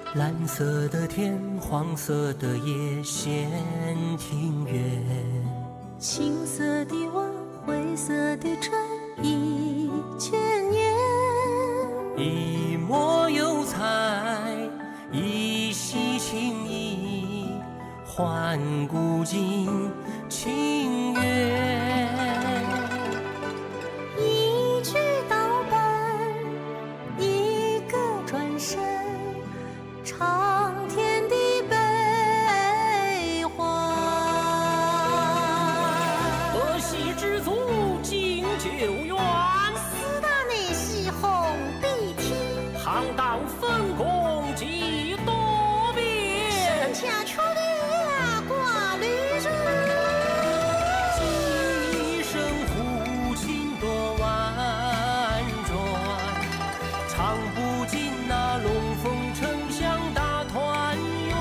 蓝色的天，黄色的叶，闲庭院。 青色的瓦，灰色的砖，1000年。 一抹油彩，一袭情意，换古今情缘。 一句道本，一个转身，长天的悲欢。 河西之祖敬旧园， 四大内西红笔体， 航道分工几多变。 山下秋的挂绿枝。 几声胡琴多婉转，唱不尽那龙凤呈祥大团圆。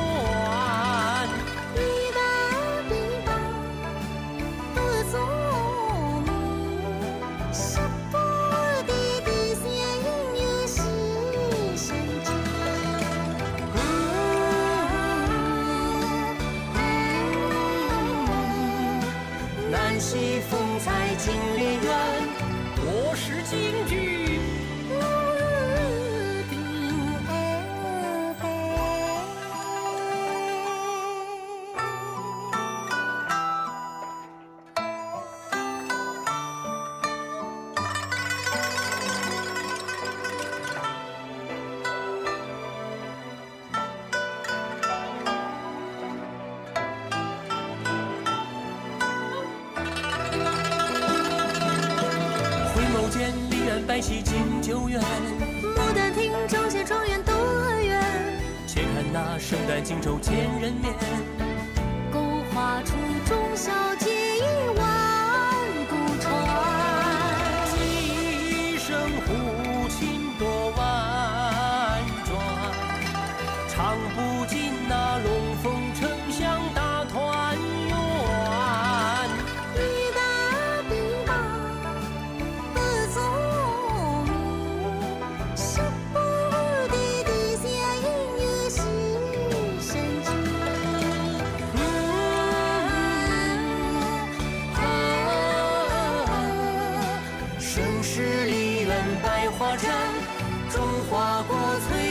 一代比大不足名，十步地地仙音有喜神经。 南西风采金莲园，我是京剧。回眸间，梨园百戏敬旧园。 牡丹亭中写状元渡河远， 且看那生旦净丑千人面。 勾画出忠孝节义万古传。 几声胡琴多婉转，唱不尽那龙凤呈祥大团圆。 一代比大不足名，十步地地仙音有喜神经。 盛世梨园百花绽，中华国粹